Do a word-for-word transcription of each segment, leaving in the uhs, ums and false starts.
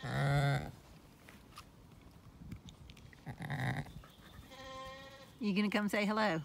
You gonna come say hello?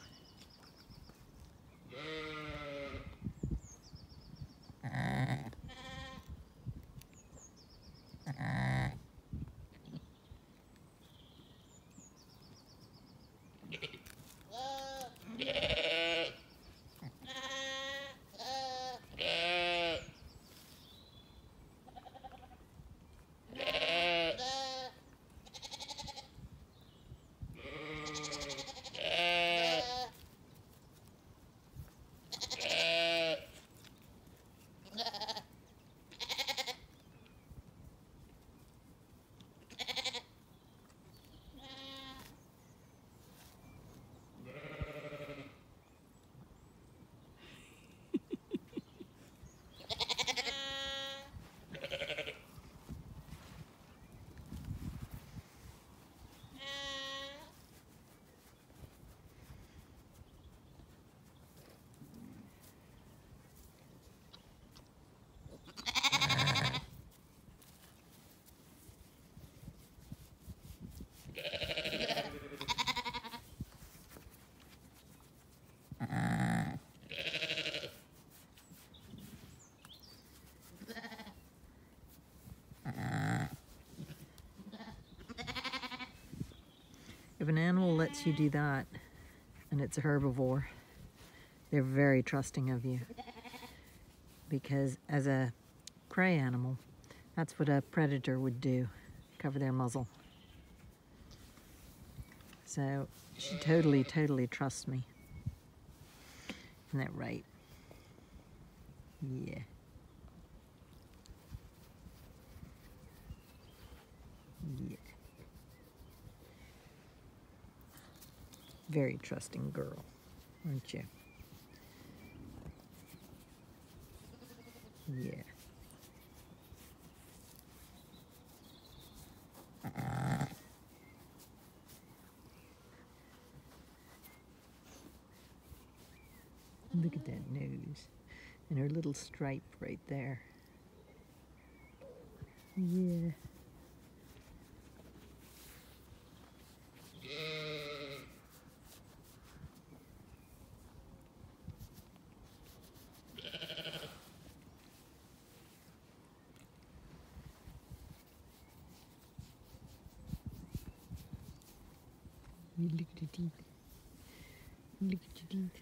If an animal lets you do that, and it's a herbivore, they're very trusting of you. Because as a prey animal, that's what a predator would do, cover their muzzle. So she totally, totally trusts me. Isn't that right? Yeah. Yeah. Very trusting girl, aren't you? Yeah. Look at that nose and her little stripe right there. Yeah. Look at your teeth. Look at your teeth.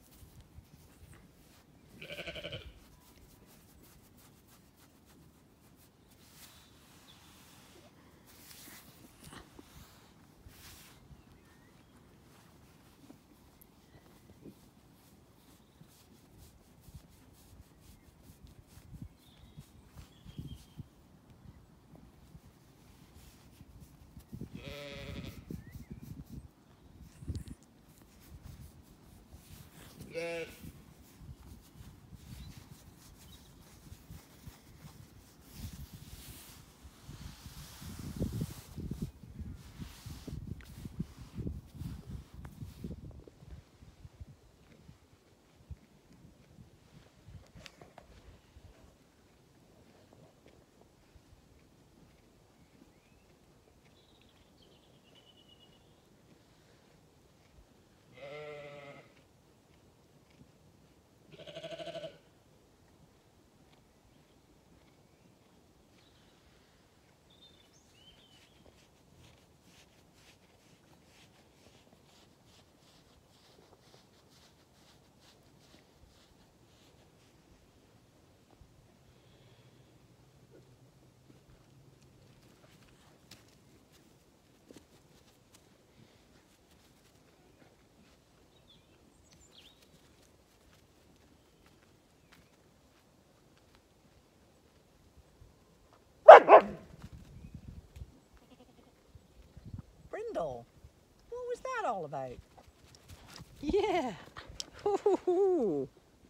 Brindle, what was that all about? Yeah. Hoo-hoo-hoo.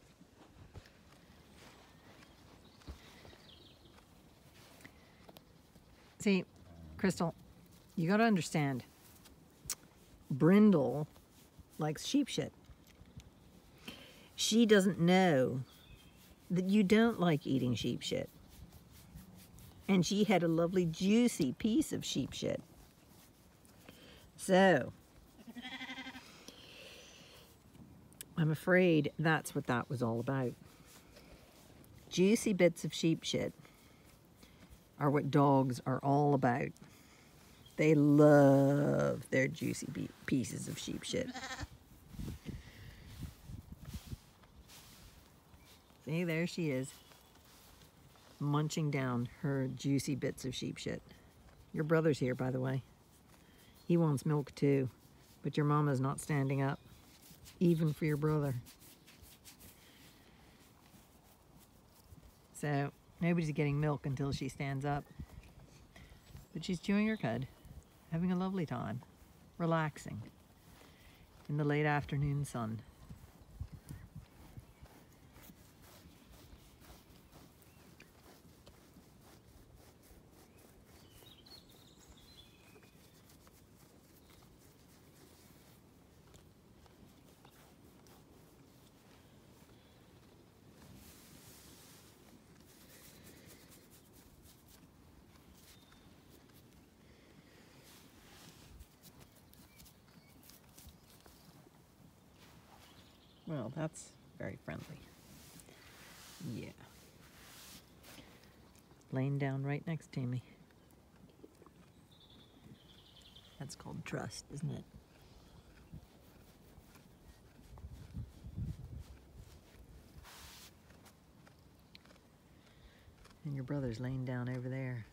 See, Kristal, you gotta understand, Brindle likes sheep shit. She doesn't know that you don't like eating sheep shit. And she had a lovely juicy piece of sheep shit. So, I'm afraid that's what that was all about. Juicy bits of sheep shit are what dogs are all about. They love their juicy pieces of sheep shit. See, there she is, munching down her juicy bits of sheep shit. Your brother's here, by the way. He wants milk too, but your mama's not standing up, even for your brother. So, nobody's getting milk until she stands up. But she's chewing her cud, having a lovely time, relaxing in the late afternoon sun. Well, that's very friendly. Yeah. Laying down right next to me. That's called trust, isn't it? And your brother's laying down over there.